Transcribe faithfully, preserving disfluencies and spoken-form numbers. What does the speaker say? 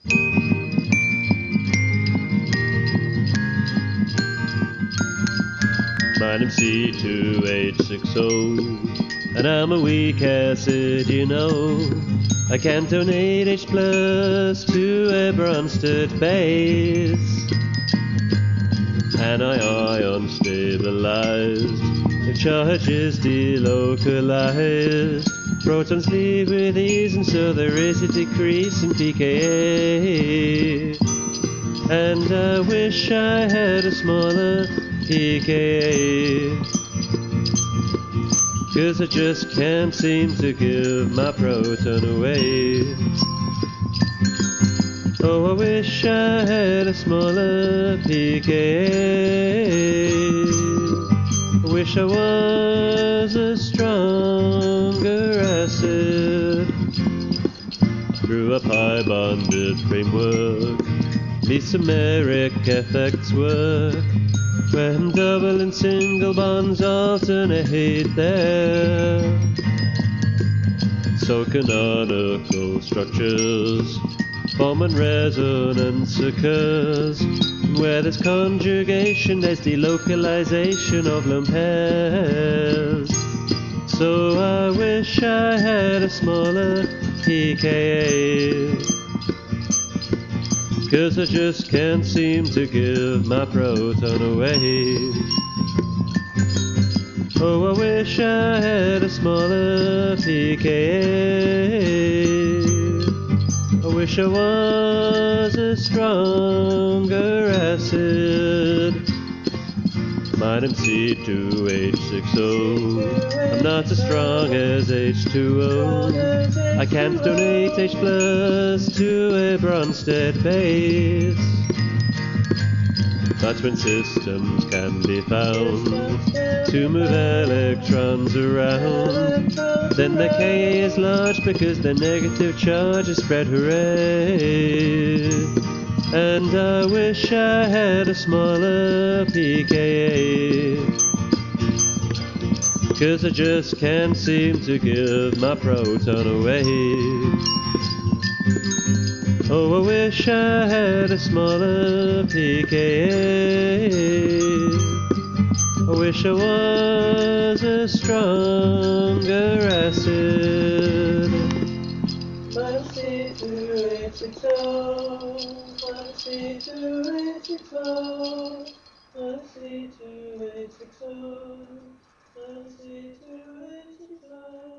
My name's C two H six O, and I'm a weak acid, you know. I can't donate H plus to a Bronsted base, and I ion stabilized. The charge is delocalized. Protons leave with ease, and so there is a decrease in pKa. And I wish I had a smaller pKa, 'cause I just can't seem to give my proton away. Oh, I wish I had a smaller pKa. I wish I was a stronger acid. Through a pi-bonded framework, mesomeric effects work, when double and single bonds alternate there. So canonical structures form when resonance occurs. Where there's conjugation, there's delocalization of lone pairs. So I wish I had a smaller pKa, 'cause I just can't seem to give my proton away. Oh, I wish I had a smaller pKa. I wish I was a stronger acid. My name's C two H six O. I'm not as strong as H two O. I can't donate H plus to a Bronsted base. That's when systems can be found to move electrons around. Then the Ka is large because the negative charge is spread, hooray. And I wish I had a smaller pKa, 'cause I just can't seem to give my proton away. Oh, I wish I had a smaller pKa. I wish I was a stronger acid. My C two H six O, my C two H six O, my C two H six O, my C two H six O.